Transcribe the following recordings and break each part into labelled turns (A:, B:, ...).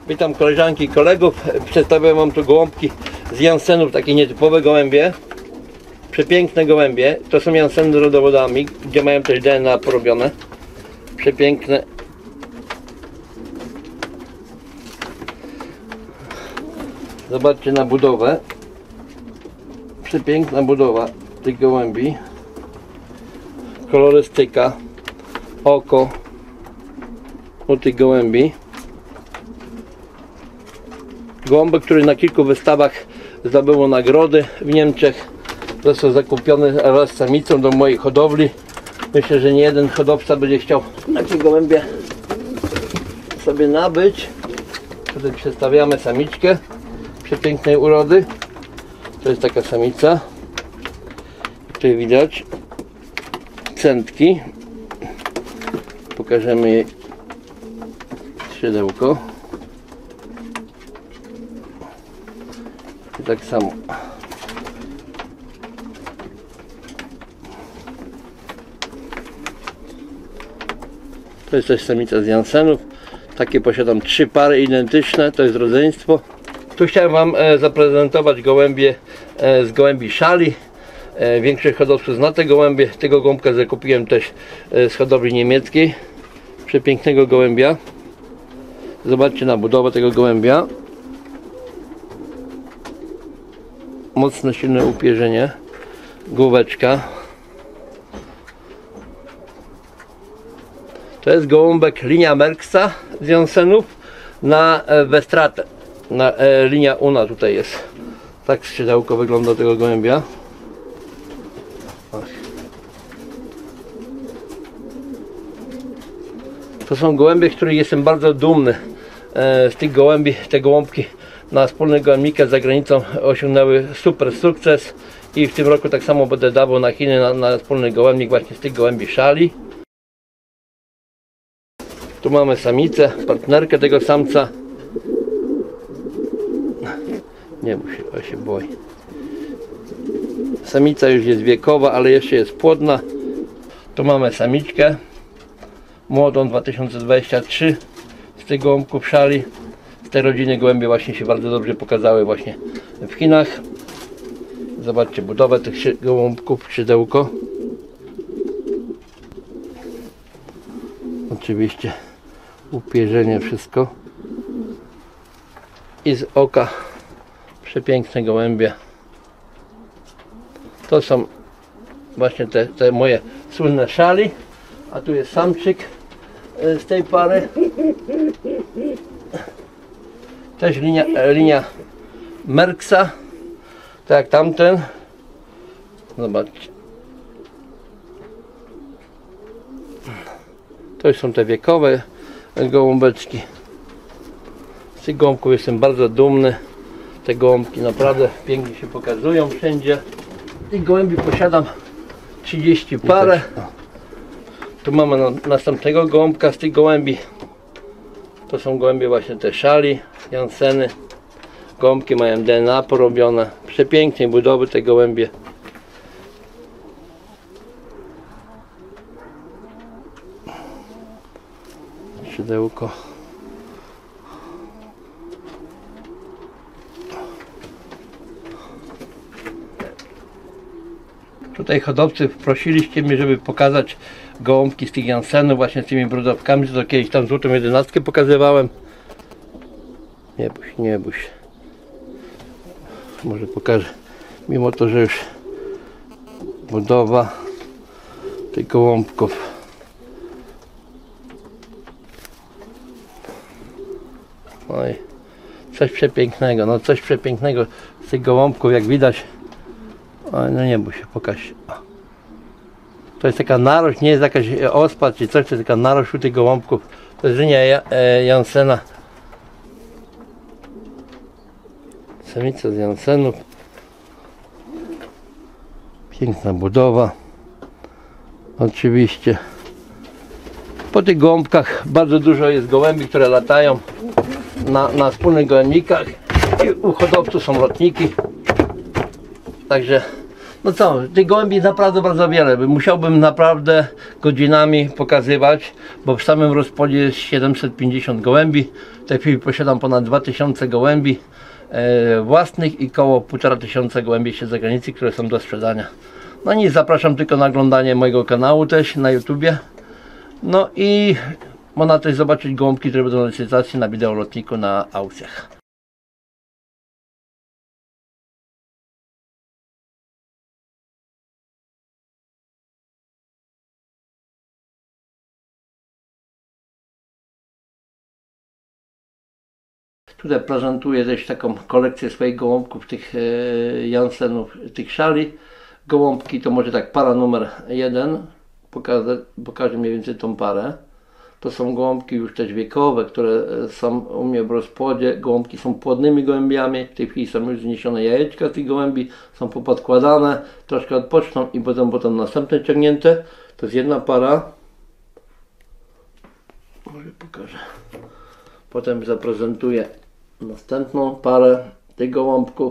A: Witam koleżanki i kolegów. Przedstawiam wam tu gołąbki z Jansenów, takie nietypowe gołębie. Przepiękne gołębie. To są Janseny z rodowodami, gdzie mają też DNA porobione. Przepiękne. Zobaczcie na budowę. Przepiękna budowa tych gołębi. Kolorystyka. Oko u tych gołębi. Gołąbek, który na kilku wystawach zdobyło nagrody w Niemczech. Został zakupiony wraz z samicą do mojej hodowli. Myślę, że nie jeden hodowca będzie chciał takie gołębie sobie nabyć. Tutaj przedstawiamy samiczkę przepięknej urody. To jest taka samica. Tutaj widać centki. Pokażemy jej skrzydełko. I tak samo. To jest też samica z Jansenów. Takie posiadam 3 pary identyczne, to jest rodzeństwo. Tu chciałem wam zaprezentować gołębie z gołębi szali. Większość hodowców zna te gołębie. Tego gołąbka zakupiłem też z hodowli niemieckiej. Przepięknego gołębia. Zobaczcie na budowę tego gołębia. Mocno silne upierzenie. Główeczka. To jest gołąbek linia Merksa z Jansenów na Westratę. Linia Una tutaj jest. Tak skrzydełko wygląda tego gołębia. To są gołębie, z których jestem bardzo dumny. Z tych gołębi, te gołąbki na wspólnych gołębnikach za granicą osiągnęły super sukces i w tym roku tak samo będę dawał na Chiny na wspólny gołębnik właśnie z tych gołębi szali. Tu mamy samicę, partnerkę tego samca. Nie musi, on się boi. Samica już jest wiekowa, ale jeszcze jest płodna. Tu mamy samiczkę młodą 2023 z tych gołąbków szali. Z tej rodziny gołębie właśnie się bardzo dobrze pokazały właśnie w Chinach. Zobaczcie budowę tych gołąbków, skrzydełko. Oczywiście upierzenie, wszystko. I z oka przepiękne gołębie. To są właśnie te moje słynne szali. A tu jest samczyk z tej pary. Też linia Merksa, tak jak tamten. Zobaczcie. To są te wiekowe gołąbeczki. Z tych gołąbków jestem bardzo dumny. Te gołąbki naprawdę pięknie się pokazują wszędzie. Tych gołębi posiadam 30 parę. Tu mamy następnego gołąbka z tych gołębi. To są gołębie właśnie te szali, Janseny. Gołąbki mają DNA porobione. Przepięknej budowy te gołębie. Skrzydełko. Tutaj hodowcy prosiliście mnie, żeby pokazać gołąbki z tych Jansenów właśnie z tymi brodawkami, to kiedyś tam złotą 11 pokazywałem. Nie bój się, nie bój się. Może pokażę, mimo to, że już budowa tych gołąbków. Oj, coś przepięknego, no coś przepięknego z tych gołąbków, jak widać. Oj, no nie bój się, pokaż się. To jest taka narośl, nie jest jakaś ospa czy coś, to jest taka narośl u tych gołąbków. To jest linia Jansena. Samica z Jansenów. Piękna budowa. Oczywiście. Po tych gołąbkach bardzo dużo jest gołębi, które latają na wspólnych gołębnikach. I u hodowców są lotniki. Także No co, tych gołębi jest naprawdę bardzo wiele. Musiałbym naprawdę godzinami pokazywać, bo w samym rozpłodzie jest 750 gołębi. W tej chwili posiadam ponad 2000 gołębi własnych i koło 1500 gołębi się z zagranicy, które są do sprzedania. No nic, zapraszam tylko na oglądanie mojego kanału też na YouTubie. No i można też zobaczyć gołąbki, które będą na licytacji na wideolotniku na aukcjach. Tutaj prezentuję też taką kolekcję swoich gołąbków, tych Jansenów, tych szali. Gołąbki to może tak para numer 1, pokażę mniej więcej tą parę. To są gołąbki już też wiekowe, które są u mnie w rozpłodzie. Gołąbki są płodnymi gołębiami, w tej chwili są już zniesione jajeczka tych gołębi, są popodkładane, troszkę odpoczną i potem następne ciągnięte. To jest jedna para. Może pokażę. Potem zaprezentuję następną parę tych gołąbków.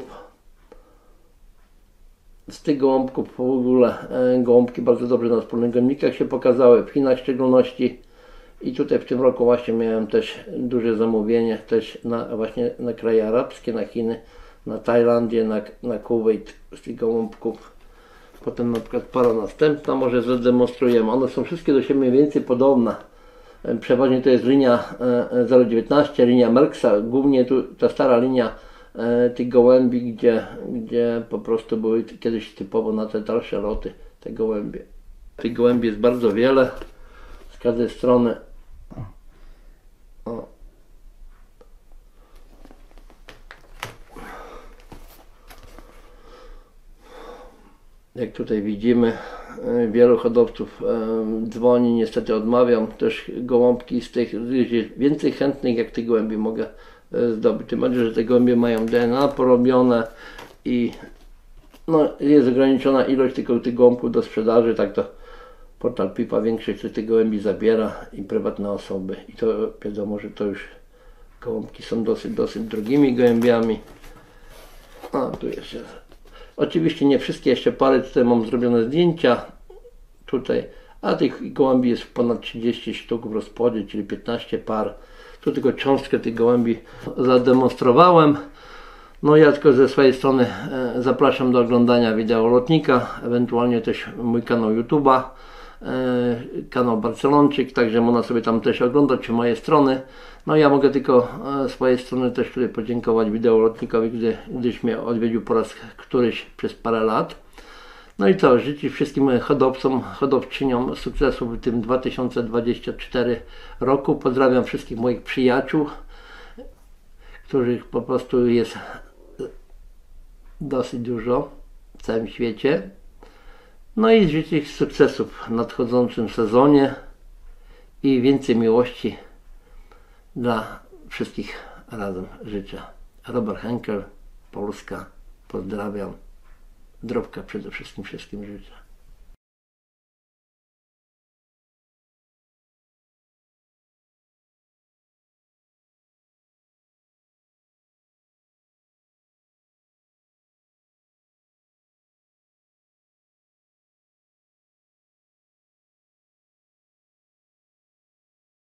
A: Z tych gołąbków w ogóle gołąbki bardzo dobrze na wspólnych gołębnikach się pokazały, w Chinach w szczególności. I tutaj w tym roku właśnie miałem też duże zamówienie też właśnie na kraje arabskie, na Chiny, na Tajlandię, na Kuwait z tych gołąbków. Potem na przykład para następna, może zademonstrujemy. One są wszystkie do siebie mniej więcej podobne. Przeważnie to jest linia 019, linia Merksa, głównie tu ta stara linia tych gołębi, gdzie po prostu były kiedyś typowo na te dalsze loty te gołębie. Tych gołębi jest bardzo wiele, z każdej strony. O. Jak tutaj widzimy, wielu hodowców dzwoni, niestety odmawiam. Też gołąbki z tych, więcej chętnych jak tych gołębi mogę zdobyć. Tym bardziej, że te gołębie mają DNA porobione i no, jest ograniczona ilość tylko tych gołąbków do sprzedaży. Tak to portal Pipa większość tych gołębi zabiera i prywatne osoby. I to wiadomo, że to już gołąbki są dosyć drogimi gołębiami. A tu jeszcze. Oczywiście nie wszystkie jeszcze pary, tutaj mam zrobione zdjęcia tutaj, a tych gołębi jest ponad 30 sztuk w rozpłodzie, czyli 15 par. Tu tylko cząstkę tych gołębi zademonstrowałem. No ja tylko ze swojej strony zapraszam do oglądania wideolotnika, ewentualnie też mój kanał YouTube'a, kanał Barcelonczyk, także można sobie tam też oglądać moje strony. No ja mogę tylko z swojej strony też tutaj podziękować wideolotnikowi, gdyż mnie odwiedził po raz któryś przez parę lat. No i co, życzę wszystkim hodowcom, hodowczyniom sukcesu w tym 2024 roku. Pozdrawiam wszystkich moich przyjaciół, których po prostu jest dosyć dużo w całym świecie. No i życzę sukcesów w nadchodzącym sezonie i więcej miłości dla wszystkich razem życzę. Robert Henkel, Polska. Pozdrawiam. Zdrówka przede wszystkim życzę.